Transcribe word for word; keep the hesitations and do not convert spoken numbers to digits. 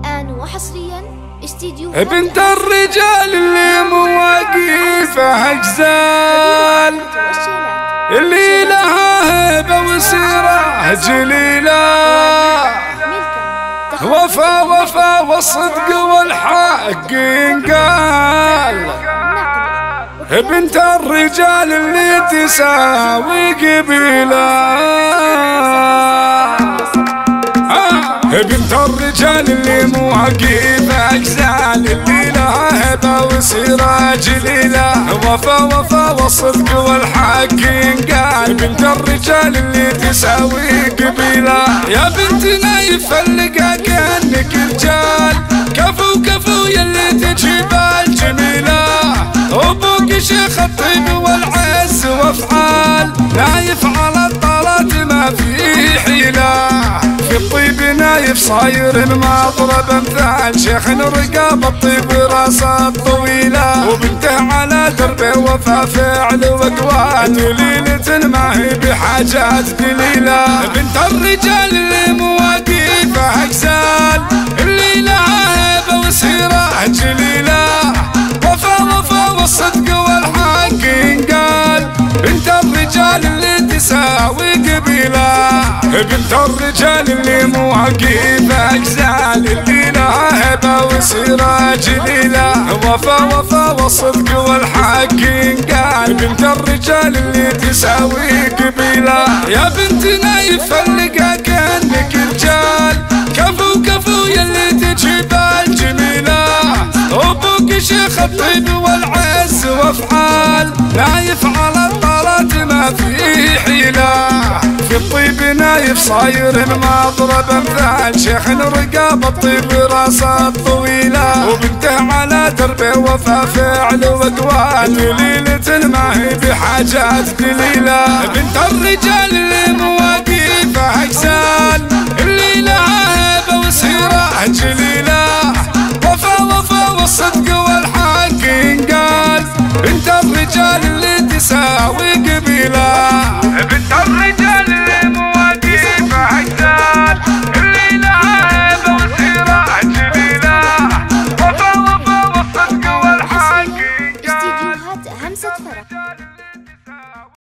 الآن وحصريا استديو بنت الرجال اللي مواقفها أجزال، اللي لها هبة وسيرة جليلة، وفا وفا والصدق والحق ينقال. بنت الرجال اللي تساوي قبيلة، بنت الرجال اللي مواقفها أجزال، اللي لها هبة وسيرة جليلة، وفا وفا والصدق والحق ينقال. بنت الرجال اللي تساوي قبيلة، يا بنت نايف اللقا كأنك رجال، كفو كفو يلي تجيب الجميلة، أبوك شيخ الطيب والعز وافعال، نايف على الطلات ما في حيلة، في الطيب نايف صاير مضرب امثال، شيخ رقاب الطيب راسه الطويلة، وبنته على دربه وفا فعل واقوال، دليلة ما هي بحاجات دليلة. بنت الرجال اللي مواقفها أجزال، اللي لها هبة وسيرة جليلة، وفا وفا والصدق والحق ينقال. بنت الرجال اللي تساوي قبيلة، بنت الرجال اللي مواقفها أجزال، اللي لها هبة وسيرة جليلة، وفا وفا والصدق والحق ينقال. بنت الرجال اللي تساوي قبيلة، يا بنت نايف اللقا كأنك رجال، كفو كفو يلي تجيب الجميلة، أبوك شيخ الطيب والعز وافعال، نايف على الطلات ما في حيلة، في الطيب نايف صاير مضرب امثال، شيخ رقاب الطيب راسه الطويلة، وبنته على دربه وفا فعل واقوال، دليلة ما هي بحاجات دليلة. بنت الرجال اللي مواقفها أجزال، اللي لها هبة وسيرة جليلة، وفا وفا والصدق والحق ينقال. بنت الرجال اللي تساوي قبيلة، بنت الرجال اللي مواقفها أجزال.